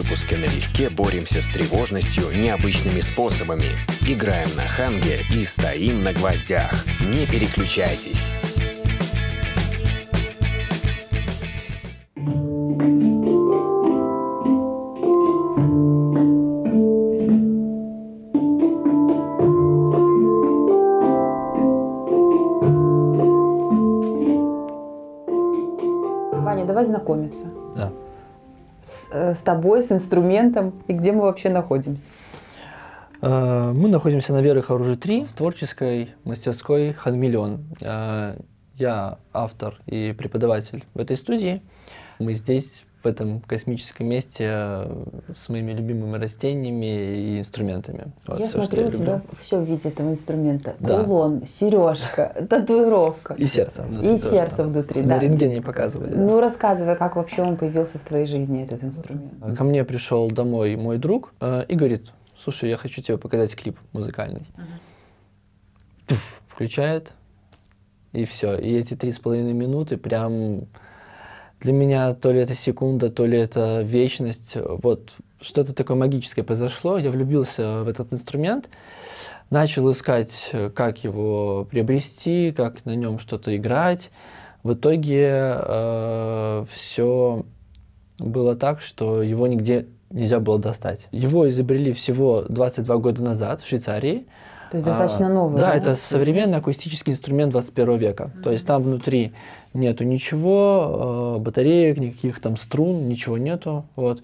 выпуске налегке боремся с тревожностью необычными способами. Играем на ханге и стоим на гвоздях. Не переключайтесь. Ваня, давай знакомиться. Да. С тобой, с инструментом. И где мы вообще находимся? Мы находимся на Веры Харужи 3 в творческой мастерской Хангмиллион. Я автор и преподаватель в этой студии. Мы здесь, в этом космическом месте, с моими любимыми растениями и инструментами. Вот Я всё, смотрю, у люблю. тебя все в виде этого инструмента. Да. Кулон, сережка, татуировка. И сердце внутри. И тоже, сердце да. внутри, На да. рентгене показывали. Да. Ну, рассказывай, как вообще он появился в твоей жизни, этот инструмент. Ко мне пришел домой мой друг и говорит: слушай, я хочу тебе показать клип музыкальный. Туф, включает, и все. И эти 3,5 минуты прям для меня то ли это секунда, то ли это вечность. Вот что-то такое магическое произошло. Я влюбился в этот инструмент, начал искать, как его приобрести, как на нем что-то играть. В итоге все было так, что его нигде нельзя было достать. Его изобрели всего 22 года назад в Швейцарии. То есть достаточно новый. Да, это современный акустический инструмент 21 века. То есть там внутри нету ничего, батареек, никаких там струн, ничего нету. Вот.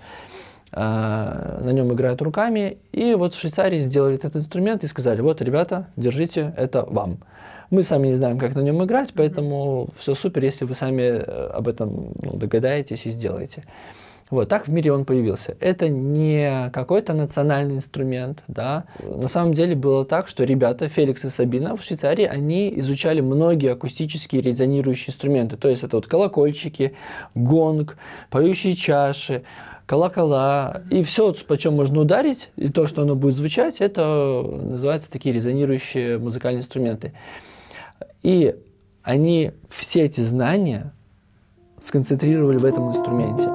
На нем играют руками. И вот в Швейцарии сделали этот инструмент и сказали: вот, ребята, держите, это вам. Мы сами не знаем, как на нем играть, поэтому все супер, если вы сами об этом догадаетесь и сделаете. Вот так в мире он появился. Это не какой-то национальный инструмент, да. На самом деле было так, что ребята, Феликс и Сабина в Швейцарии, они изучали многие акустические резонирующие инструменты. То есть это вот колокольчики, гонг, поющие чаши, колокола. И все, по чем можно ударить, и то, что оно будет звучать, это называются такие резонирующие музыкальные инструменты. И они все эти знания сконцентрировали в этом инструменте.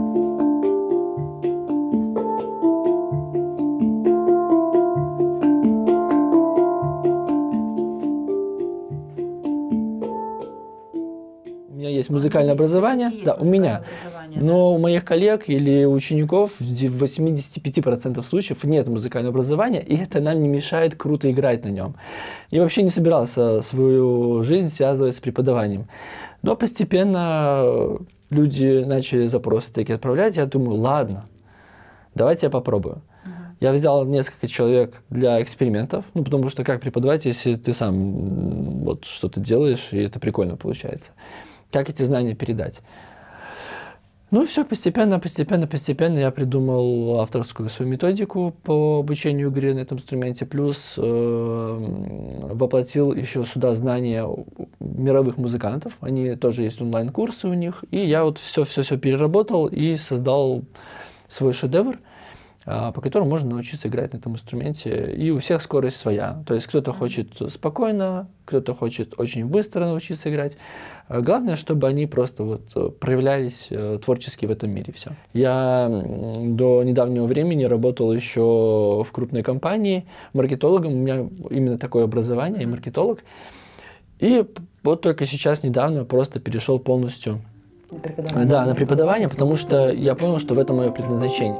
Есть музыкальное образование, да, у меня, но у моих коллег или учеников в 85% случаев нет музыкального образования, и это нам не мешает круто играть на нем. Я вообще не собирался свою жизнь связывать с преподаванием, но постепенно люди начали запросы такие отправлять, я думаю, ладно, давайте я попробую. Я взял несколько человек для экспериментов, ну, потому что как преподавать, если ты сам вот что-то делаешь, и это прикольно получается. Как эти знания передать? Ну, все постепенно я придумал авторскую свою методику по обучению игре на этом инструменте, плюс воплотил еще сюда знания мировых музыкантов, они тоже есть онлайн-курсы у них, и я вот все переработал и создал свой шедевр, по которому можно научиться играть на этом инструменте. И у всех скорость своя. То есть кто-то хочет спокойно, кто-то хочет очень быстро научиться играть. Главное, чтобы они просто вот проявлялись творчески в этом мире. Все. Я до недавнего времени работал еще в крупной компании маркетологом. У меня именно такое образование, я маркетолог. И вот только сейчас недавно просто перешел полностью на преподавание, потому что я понял, что в этом мое предназначение.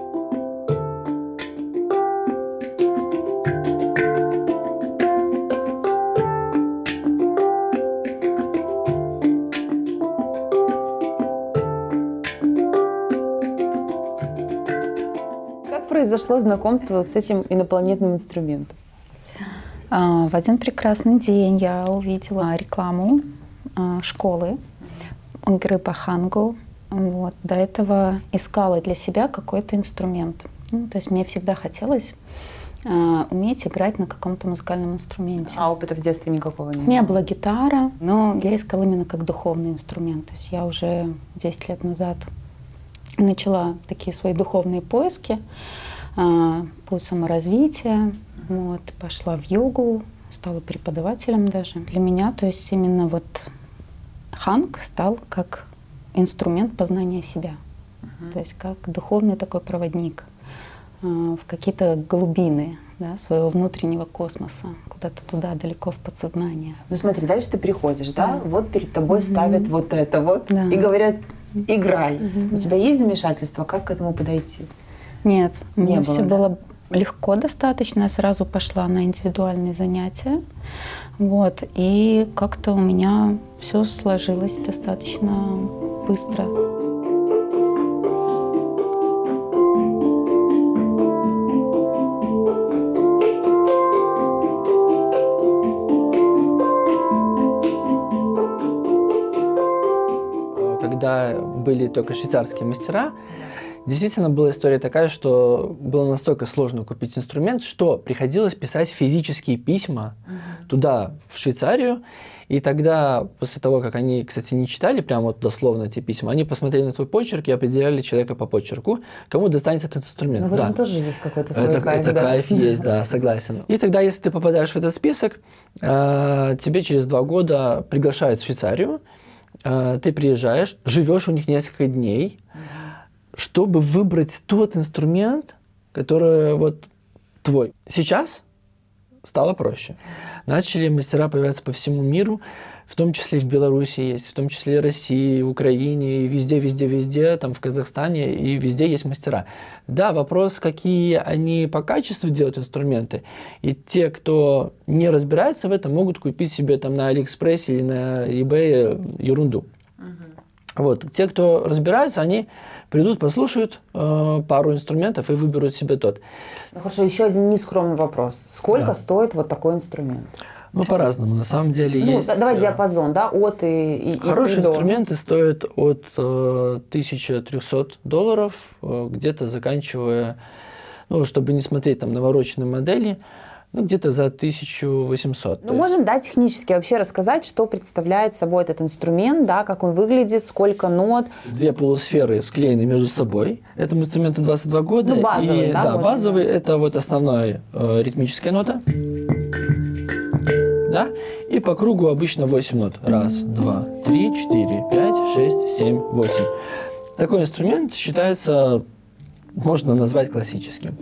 Произошло знакомство вот с этим инопланетным инструментом? В один прекрасный день я увидела рекламу школы игры по хангу. Вот. До этого искала для себя какой-то инструмент. Ну, то есть мне всегда хотелось уметь играть на каком-то музыкальном инструменте. А опыта в детстве никакого не было? У меня была гитара, но я искала именно как духовный инструмент. То есть я уже 10 лет назад начала такие свои духовные поиски, путь саморазвития, вот, пошла в йогу, стала преподавателем даже. Для меня, то есть именно вот ханг стал как инструмент познания себя. То есть как духовный такой проводник в какие-то глубины, да, своего внутреннего космоса, куда-то туда, далеко в подсознание. Ну смотри, дальше ты приходишь, да, вот перед тобой ставят вот это вот и говорят, играй. У тебя есть замешательство, как к этому подойти? Нет, Не мне было, все да? было легко достаточно. Я сразу пошла на индивидуальные занятия. Вот, и как-то у меня все сложилось достаточно быстро. Когда были только швейцарские мастера, действительно была история такая, что было настолько сложно купить инструмент, что приходилось писать физические письма туда, в Швейцарию. И тогда, после того, как они, кстати, не читали прямо вот дословно эти письма, они посмотрели на твой почерк и определяли человека по почерку, кому достанется этот инструмент. Ну в этом тоже есть какой-то свой кайф. Это кайф есть, да, согласен. И тогда, если ты попадаешь в этот список, тебе через 2 года приглашают в Швейцарию, ты приезжаешь, живешь у них несколько дней, чтобы выбрать тот инструмент, который вот твой. Сейчас стало проще. Начали мастера появляться по всему миру, в том числе в Беларуси есть, в том числе и России, и Украине, и везде, там в Казахстане, и везде есть мастера. Да, вопрос, какие они по качеству делают инструменты, и те, кто не разбирается в этом, могут купить себе там на Алиэкспрессе или на eBay ерунду. Вот. Те, кто разбираются, они придут, послушают пару инструментов и выберут себе тот. Ну хорошо, еще один нескромный вопрос. Сколько стоит вот такой инструмент? Ну, по-разному. На самом деле есть... Давай диапазон, да, от и Хорошие до. инструменты стоят от $1300, где-то заканчивая, ну, чтобы не смотреть там навороченные модели, ну, где-то за 1800. Ну, можем, да, технически вообще рассказать, что представляет собой этот инструмент, да, как он выглядит, сколько нот. 2 полусферы склеены между собой. Этому инструменту 22 года. Ну, базовый, и, да? Да, базовый. Это вот основная ритмическая нота. Да? И по кругу обычно 8 нот. 1, 2, 3, 4, 5, 6, 7, 8. Такой инструмент считается, можно назвать классическим.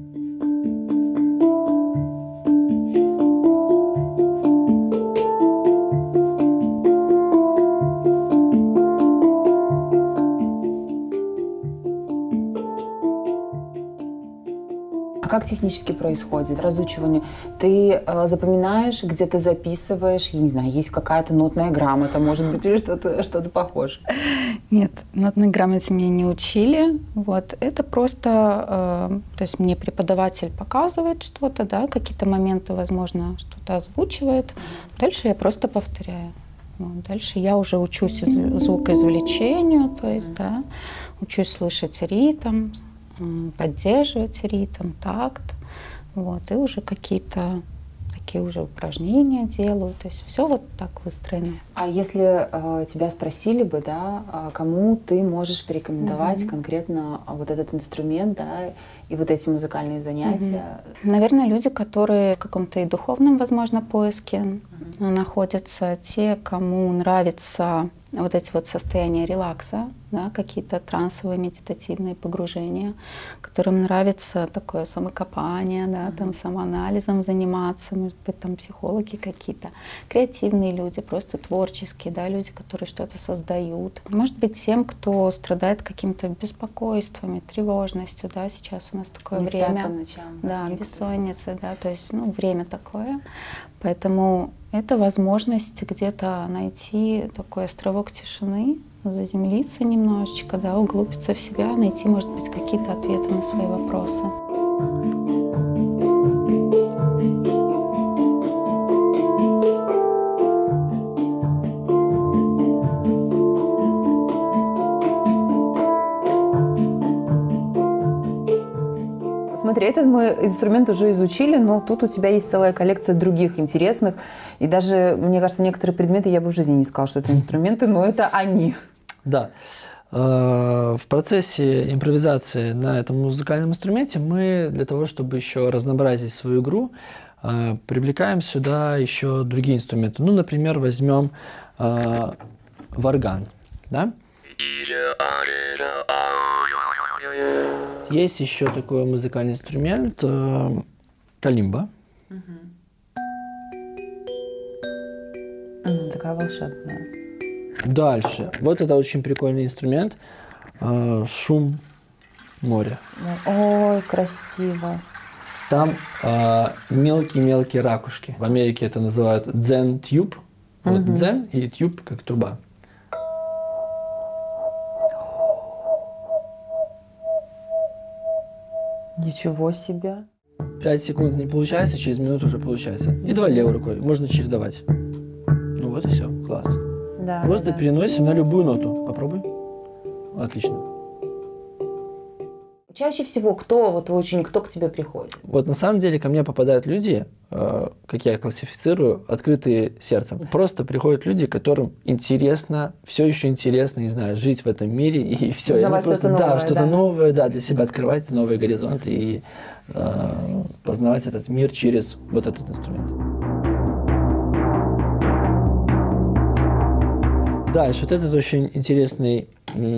А как технически происходит разучивание? Ты запоминаешь, где ты записываешь, я не знаю, есть какая-то нотная грамота, может быть, или что-то похожее? Нет, нотной грамоте меня не учили. Вот. Это просто, то есть мне преподаватель показывает что-то, да, какие-то моменты, возможно, что-то озвучивает. Дальше я просто повторяю. Вот. Дальше я уже учусь звукоизвлечению, то есть, да, учусь слышать ритм, поддерживать ритм, такт, вот, и уже какие-то такие уже упражнения делаю, то есть все вот так выстроено. А если тебя спросили бы, да, кому ты можешь порекомендовать конкретно вот этот инструмент, да, и вот эти музыкальные занятия? Наверное, люди, которые в каком-то и духовном, возможно, поиске находятся, те, кому нравится вот эти вот состояния релакса, да, какие-то трансовые медитативные погружения, которым нравится такое самокопание, да, там самоанализом заниматься, может быть, там психологи какие-то, креативные люди, просто творческие, да, люди, которые что-то создают. Может быть, тем, кто страдает какими-то беспокойствами, тревожностью, да, сейчас у нас такое Не спят время, по ночам, да, бессонница, да, то есть, ну, время такое, поэтому это возможность где-то найти такой островок тишины, заземлиться немножечко, да, углубиться в себя, найти, может быть, какие-то ответы на свои вопросы. Смотри, этот мы инструмент уже изучили, но тут у тебя есть целая коллекция других интересных. И даже, мне кажется, некоторые предметы я бы в жизни не сказала, что это инструменты, но это они. Да. В процессе импровизации на этом музыкальном инструменте мы для того, чтобы еще разнообразить свою игру, привлекаем сюда еще другие инструменты. Ну, например, возьмем варган. Да? Есть еще такой музыкальный инструмент калимба. Такая волшебная. Дальше. Вот это очень прикольный инструмент. Шум моря. Ой, красиво. Там мелкие-мелкие ракушки. В Америке это называют дзен-тюб. Вот дзен и тюб как труба. Ничего себе. 5 секунд не получается, через минуту уже получается. И давай левой рукой. Можно чередовать. Ну вот и все. Класс. Да, Просто да. переносим на любую ноту. Попробуй. Отлично. Чаще всего кто, вот твой ученик, кто к тебе приходит? Вот на самом деле ко мне попадают люди, как я классифицирую, открытые сердцем. Просто приходят люди, которым интересно, все еще интересно, не знаю, жить в этом мире и все. Узнавать что-то новое, да, что-то да. новое, да, для себя открывать новые горизонты и познавать этот мир через вот этот инструмент. Дальше, вот этот очень интересный.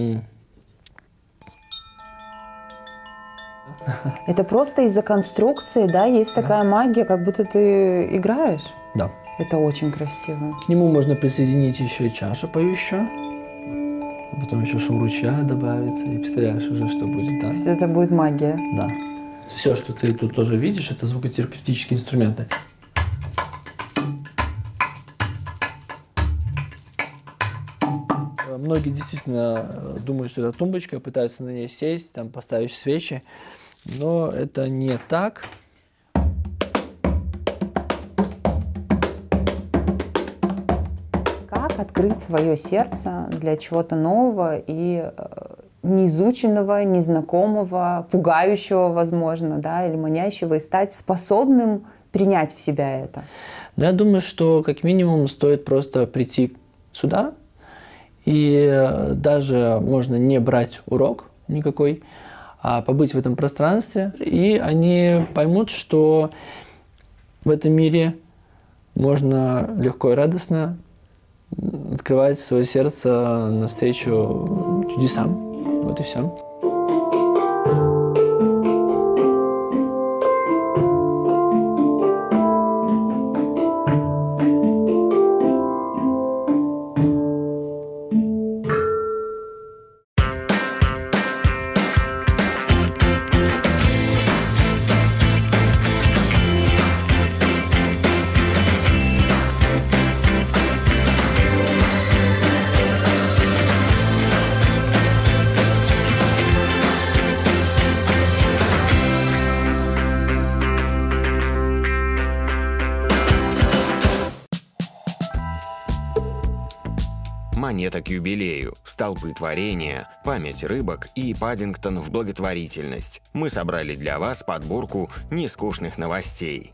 Это просто из-за конструкции, да, есть такая магия, как будто ты играешь. Да. Это очень красиво. К нему можно присоединить еще и чашу поющую. Потом еще шум ручья добавится. И представляешь уже, что будет, да? То есть это будет магия. Да. Все, что ты тут тоже видишь, это звукотерапевтические инструменты. Многие действительно думают, что это тумбочка, пытаются на ней сесть, там, поставить свечи. Но это не так. Как открыть свое сердце для чего-то нового и неизученного, незнакомого, пугающего, возможно, да, или манящего, и стать способным принять в себя это? Но я думаю, что как минимум стоит просто прийти сюда, и даже можно не брать урок никакой, а побыть в этом пространстве, и они поймут, что в этом мире можно легко и радостно открывать свое сердце навстречу чудесам. Вот и все. Монета к юбилею, столпы творения, память рыбок и Паддингтон в благотворительность. Мы собрали для вас подборку нескучных новостей.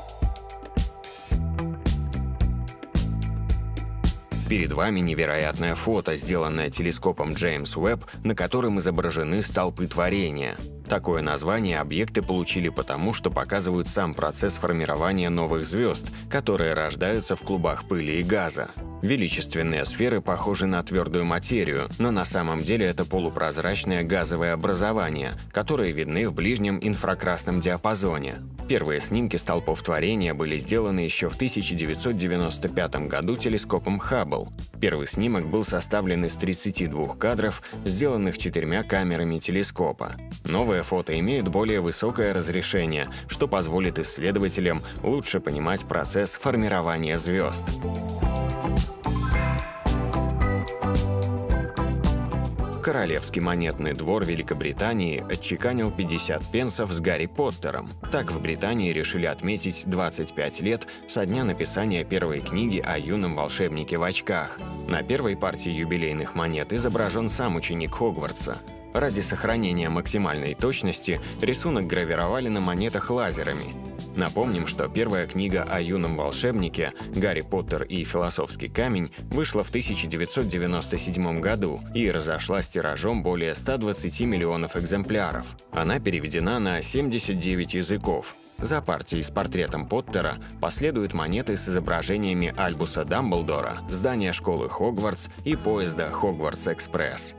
Перед вами невероятное фото, сделанное телескопом Джеймс Уэбб, на котором изображены столпы творения. Такое название объекты получили потому, что показывают сам процесс формирования новых звезд, которые рождаются в клубах пыли и газа. Величественные сферы похожи на твердую материю, но на самом деле это полупрозрачное газовое образование, которые видны в ближнем инфракрасном диапазоне. Первые снимки столпов творения были сделаны еще в 1995 году телескопом Хаббл. Первый снимок был составлен из 32 кадров, сделанных 4 камерами телескопа. Новые фото имеют более высокое разрешение, что позволит исследователям лучше понимать процесс формирования звезд. Королевский монетный двор Великобритании отчеканил 50 пенсов с Гарри Поттером. Так в Британии решили отметить 25 лет со дня написания первой книги о юном волшебнике в очках. На первой партии юбилейных монет изображен сам ученик Хогвартса. Ради сохранения максимальной точности рисунок гравировали на монетах лазерами. Напомним, что первая книга о юном волшебнике «Гарри Поттер и философский камень» вышла в 1997 году и разошлась тиражом более 120 миллионов экземпляров. Она переведена на 79 языков. За партией с портретом Поттера последуют монеты с изображениями Альбуса Дамблдора, здания школы Хогвартс и поезда Хогвартс-экспресс.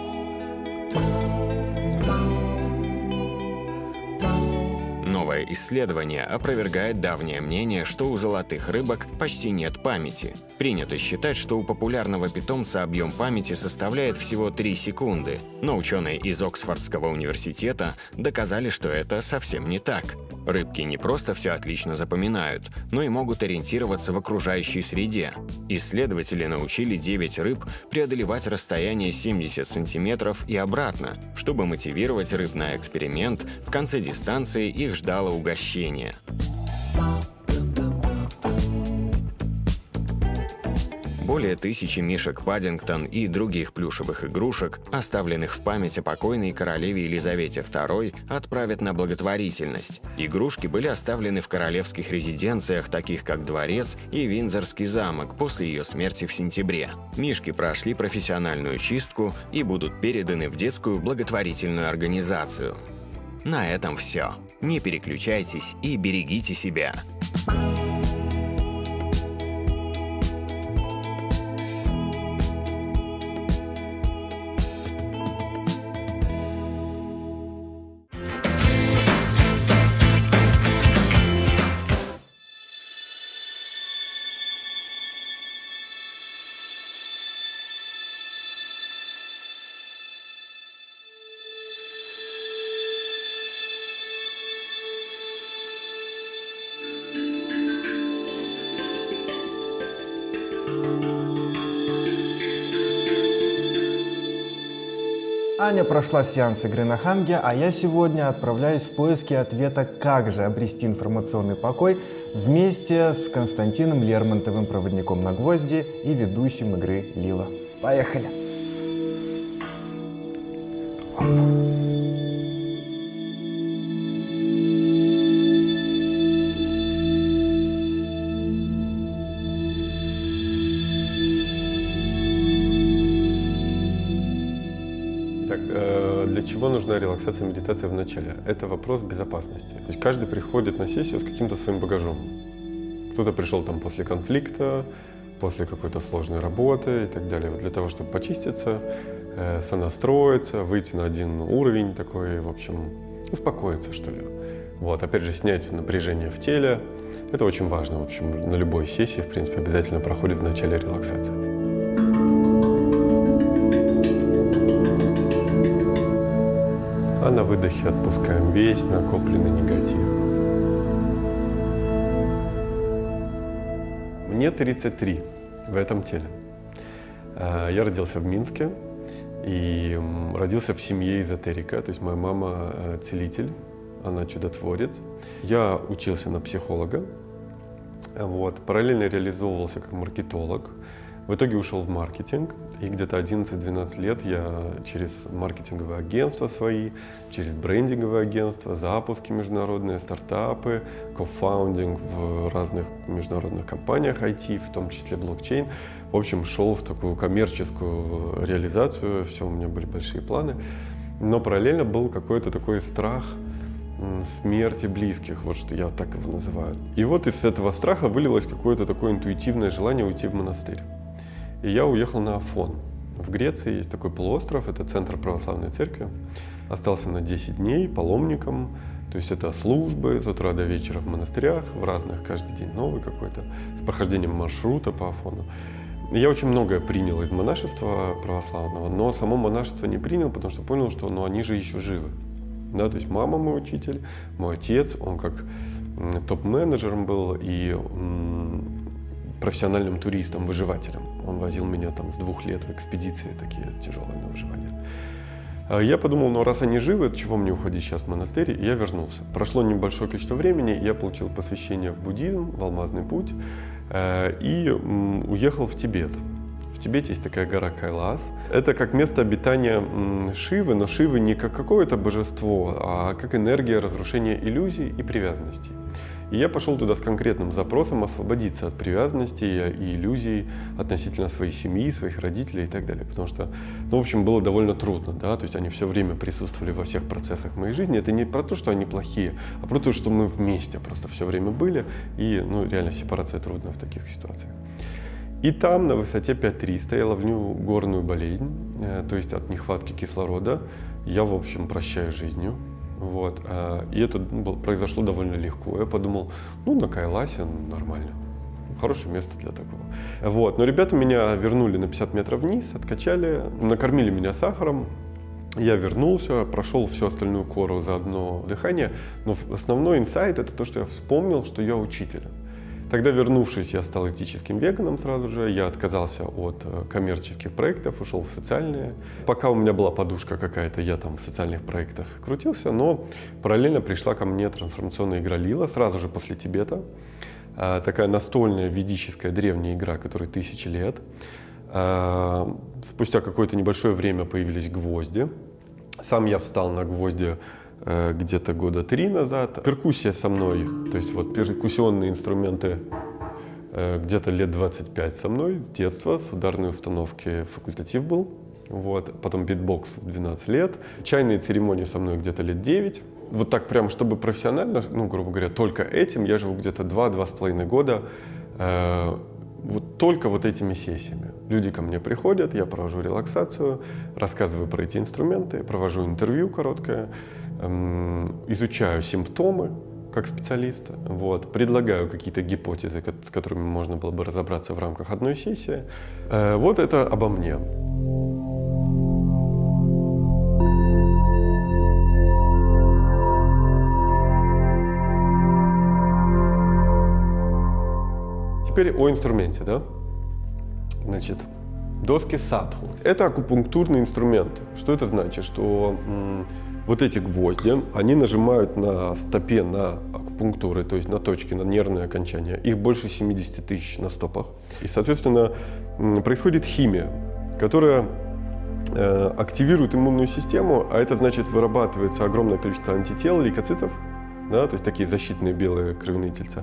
Новое исследование опровергает давнее мнение, что у золотых рыбок почти нет памяти. Принято считать, что у популярного питомца объем памяти составляет всего 3 секунды, но ученые из Оксфордского университета доказали, что это совсем не так. Рыбки не просто все отлично запоминают, но и могут ориентироваться в окружающей среде. Исследователи научили 9 рыб преодолевать расстояние 70 сантиметров и обратно. Чтобы мотивировать рыб на эксперимент, в конце дистанции их ждало угощение. Более 1000 мишек Паддингтон и других плюшевых игрушек, оставленных в память о покойной королеве Елизавете II, отправят на благотворительность. Игрушки были оставлены в королевских резиденциях, таких как Дворец и Виндзорский замок, после ее смерти в сентябре. Мишки прошли профессиональную чистку и будут переданы в детскую благотворительную организацию. На этом все. Не переключайтесь и берегите себя. Аня прошла сеанс игры на Ханге, а я сегодня отправляюсь в поиски ответа, как же обрести информационный покой вместе с Константином Лермонтовым, проводником на гвозди и ведущим игры Лила. Поехали! Для чего нужна релаксация, медитация в начале? Это вопрос безопасности. То есть каждый приходит на сессию с каким-то своим багажом. Кто-то пришел там после конфликта, после какой-то сложной работы и так далее. Вот для того, чтобы почиститься, сонастроиться, выйти на один уровень такой, в общем, успокоиться, что ли. Вот, опять же, снять напряжение в теле. Это очень важно. В общем, на любой сессии, в принципе, обязательно проходит в начале релаксация. А на выдохе отпускаем весь накопленный негатив. Мне 33 в этом теле. Я родился в Минске и родился в семье эзотерика. То есть моя мама целитель, она чудотворец. Я учился на психолога. Вот. Параллельно реализовывался как маркетолог. В итоге ушел в маркетинг, и где-то 11-12 лет я через маркетинговые агентства свои, через брендинговые агентства, запуски международные, стартапы, кофаундинг в разных международных компаниях IT, в том числе блокчейн. В общем, шел в такую коммерческую реализацию, все, у меня были большие планы. Но параллельно был какой-то такой страх смерти близких, вот что я так его называю. И вот из этого страха вылилось какое-то такое интуитивное желание уйти в монастырь. И я уехал на Афон. В Греции есть такой полуостров, это центр православной церкви. Остался на 10 дней паломником, то есть это службы с утра до вечера в монастырях, в разных, каждый день новый какой-то, с прохождением маршрута по Афону. И я очень многое принял из монашества православного, но само монашество не принял, потому что понял, что они же еще живы. Да, то есть мама мой учитель, мой отец, он как топ-менеджером был и профессиональным туристом, выживателем. Он возил меня там с 2 лет в экспедиции, такие тяжелые на выживание. Я подумал, ну раз они живы, чего мне уходить сейчас в монастырь? И я вернулся. Прошло небольшое количество времени, я получил посвящение в буддизм, в Алмазный путь, и уехал в Тибет. В Тибете есть такая гора Кайлас. Это как место обитания Шивы, но Шивы не как какое-то божество, а как энергия разрушения иллюзий и привязанностей. И я пошел туда с конкретным запросом освободиться от привязанности и иллюзий относительно своей семьи, своих родителей и так далее. Потому что, ну, в общем, было довольно трудно, да, то есть они все время присутствовали во всех процессах моей жизни. Это не про то, что они плохие, а про то, что мы вместе просто все время были. И, ну, реально сепарация трудна в таких ситуациях. И там на высоте 5300 я ловлю горную болезнь, то есть от нехватки кислорода. Я, в общем, прощаюсь с жизнью. Вот. И это произошло довольно легко. Я подумал, ну, на Кайласе нормально. Хорошее место для такого. Вот. Но ребята меня вернули на 50 метров вниз, откачали, накормили меня сахаром. Я вернулся, прошел всю остальную кору за одно дыхание. Но основной инсайт — это то, что я вспомнил, что я учитель. Тогда, вернувшись, я стал этическим веганом сразу же. Я отказался от коммерческих проектов, ушел в социальные. Пока у меня была подушка какая-то, я там в социальных проектах крутился, но параллельно пришла ко мне трансформационная игра Лила сразу же после Тибета. Такая настольная ведическая древняя игра, которой 1000 лет. Спустя какое-то небольшое время появились гвозди. Сам я встал на гвозди где-то года 3 назад. Перкуссия со мной, то есть вот перкуссионные инструменты где-то лет 25 со мной, с детства, с ударной установки факультатив был. Вот. Потом битбокс в 12 лет. Чайные церемонии со мной где-то лет 9. Вот так прям, чтобы профессионально, ну, грубо говоря, только этим я живу где-то 2-2,5 года. Вот только вот этими сессиями. Люди ко мне приходят, я провожу релаксацию, рассказываю про эти инструменты, провожу интервью короткое, изучаю симптомы как специалист, вот, предлагаю какие-то гипотезы, с которыми можно было бы разобраться в рамках одной сессии. Вот это обо мне. Теперь о инструменте, да? Значит, доски садху. Это акупунктурный инструмент. Что это значит? Что вот эти гвозди, они нажимают на стопе на акупунктуры, то есть на точки, на нервные окончания. Их больше 70 тысяч на стопах. И, соответственно, происходит химия, которая активирует иммунную систему, а это значит, вырабатывается огромное количество антител, лейкоцитов, да, то есть такие защитные белые кровяные тельца.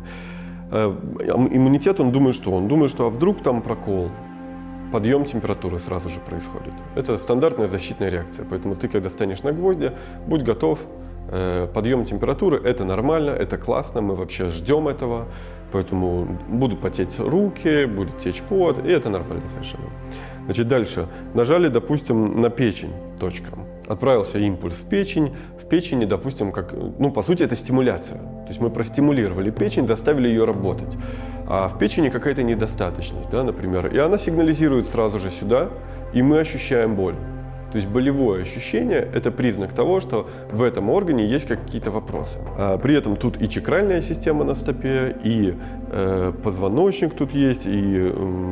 Иммунитет, он думает, что а вдруг там прокол, подъем температуры сразу же происходит. Это стандартная защитная реакция, поэтому ты, когда станешь на гвозди, будь готов, подъем температуры — это нормально, это классно, мы вообще ждем этого, поэтому будут потеть руки, будет течь пот, и это нормально совершенно. Значит, дальше. Нажали, допустим, на печень точка. Отправился импульс в печень. В печени, допустим, как, ну, по сути, это стимуляция. То есть мы простимулировали печень, заставили ее работать. А в печени какая-то недостаточность, да, например, и она сигнализирует сразу же сюда, и мы ощущаем боль. То есть болевое ощущение – это признак того, что в этом органе есть какие-то вопросы. При этом тут и чакральная система на стопе, и позвоночник тут есть, и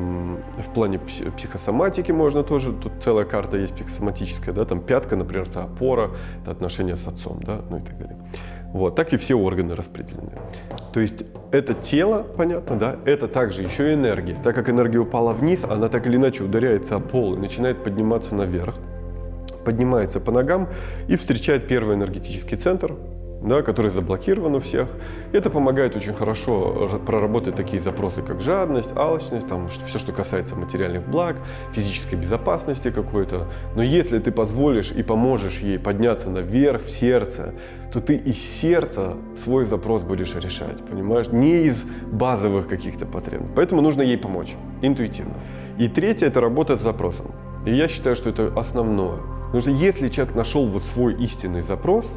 в плане психосоматики можно тоже, тут целая карта есть психосоматическая, да, там пятка, например, это опора, это отношения с отцом, да, ну и так далее. Вот, так и все органы распределены. То есть это тело, понятно, да, это также еще и энергия. Так как энергия упала вниз, она так или иначе ударяется о пол и начинает подниматься наверх, поднимается по ногам и встречает первый энергетический центр, да, который заблокирован у всех. И это помогает очень хорошо проработать такие запросы, как жадность, алчность, там, все, что касается материальных благ, физической безопасности какой-то. Но если ты позволишь и поможешь ей подняться наверх, в сердце, то ты из сердца свой запрос будешь решать, понимаешь? Не из базовых каких-то потребностей. Поэтому нужно ей помочь интуитивно. И третье – это работа с запросом. И я считаю, что это основное. Потому что если человек нашел вот свой истинный запрос,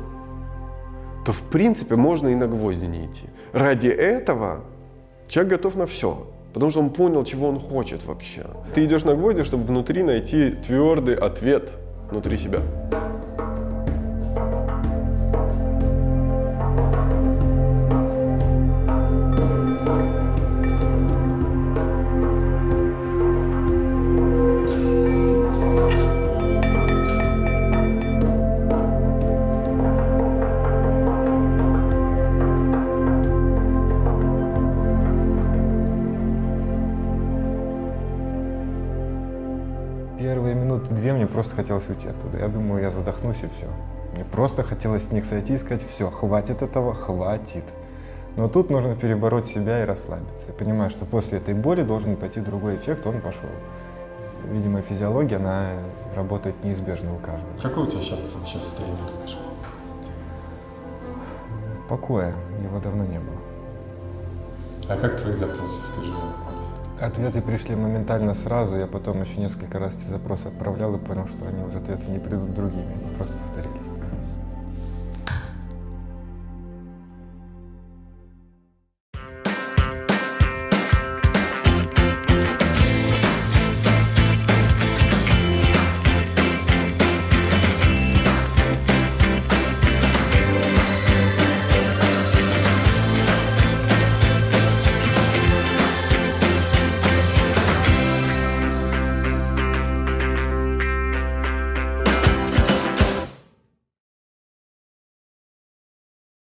то в принципе можно и на гвозди не идти. Ради этого человек готов на все, потому что он понял, чего он хочет вообще. Ты идешь на гвозди, чтобы внутри найти твердый ответ внутри себя. Первые минуты 2 мне просто хотелось уйти оттуда. Я думал, я задохнусь и все. Мне просто хотелось с них сойти и сказать: все, хватит этого, хватит. Но тут нужно перебороть себя и расслабиться. Я понимаю, что после этой боли должен пойти другой эффект, он пошел. Видимо, физиология, она работает неизбежно у каждого. Какое у тебя сейчас вообще состояние, расскажи? Покоя, его давно не было. А как твои запросы, скажи? Ответы пришли моментально сразу, я потом еще несколько раз эти запросы отправлял и понял, что они уже ответы не придут другими, они просто повторились.